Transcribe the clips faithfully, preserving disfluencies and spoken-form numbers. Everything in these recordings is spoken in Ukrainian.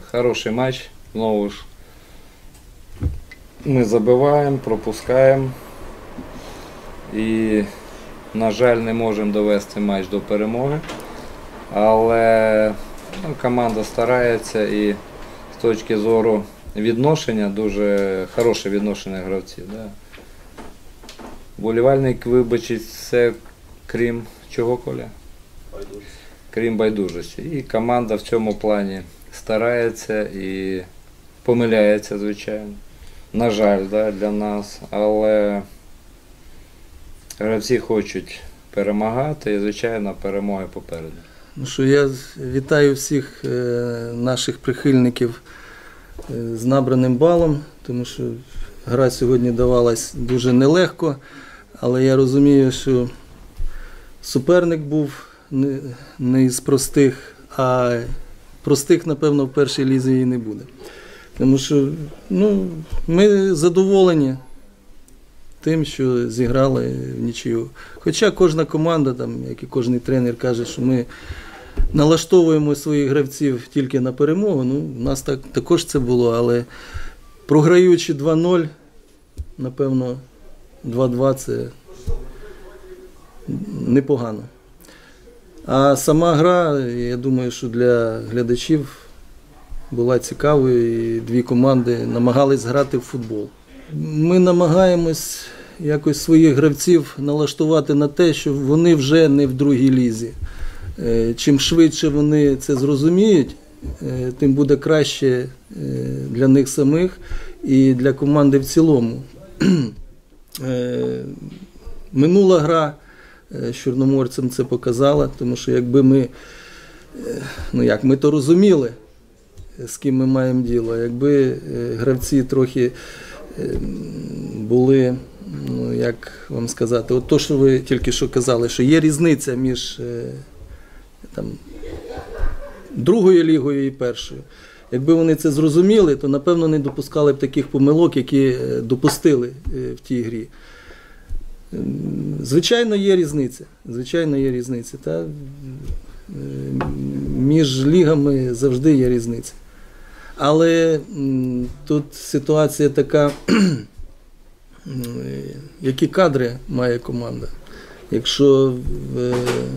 хороший матч. Знову ж ми забиваємо, пропускаємо. І, на жаль, не можемо довести матч до перемоги. Але ну, команда старається і з точки зору відношення, дуже хороше відношення гравців. Да. Вболівальник вибачить все, крім чого, Коля? Байдужість. Крім байдужості. І команда в цьому плані старається і помиляється, звичайно. На жаль, да, для нас, але гравці хочуть перемагати і, звичайно, перемоги попереду. Ну що, я вітаю всіх е, наших прихильників е, з набраним балом, тому що гра сьогодні давалась дуже нелегко, але я розумію, що суперник був не, не із простих, а простих, напевно, в першій лізі і не буде. Тому що ну, ми задоволені тим, що зіграли в нічию. Хоча кожна команда, там, як і кожен тренер каже, що ми налаштовуємо своїх гравців тільки на перемогу, ну, у нас так, також це було, але програючи два нуль, напевно, два-два це непогано. А сама гра, я думаю, що для глядачів була цікавою, і дві команди намагались грати в футбол. Ми намагаємось якось своїх гравців налаштувати на те, що вони вже не в другій лізі. Чим швидше вони це зрозуміють, тим буде краще для них самих і для команди в цілому. Минула гра з Чорноморцем це показала, тому що якби ми, ну як, ми то розуміли, з ким ми маємо діло, якби гравці трохи були, ну як вам сказати, от то, що ви тільки що казали, що є різниця між там, другою лігою і першою. Якби вони це зрозуміли, то, напевно, не допускали б таких помилок, які допустили в тій грі. Звичайно, є різниця. Звичайно, є різниця. Та? Між лігами завжди є різниця. Але тут ситуація така, які кадри має команда. Якщо в,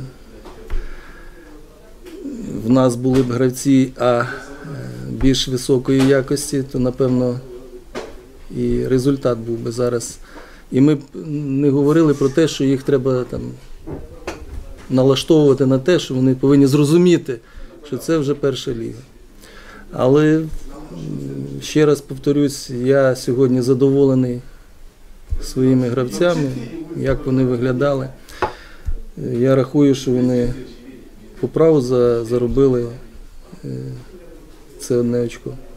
в нас були б гравці а більш високої якості, то, напевно, і результат був би зараз. І ми б не говорили про те, що їх треба там налаштовувати на те, що вони повинні зрозуміти, що це вже перша ліга. Але, ще раз повторюсь, я сьогодні задоволений своїми гравцями, як вони виглядали. Я рахую, що вони по праву заробили це одне очко.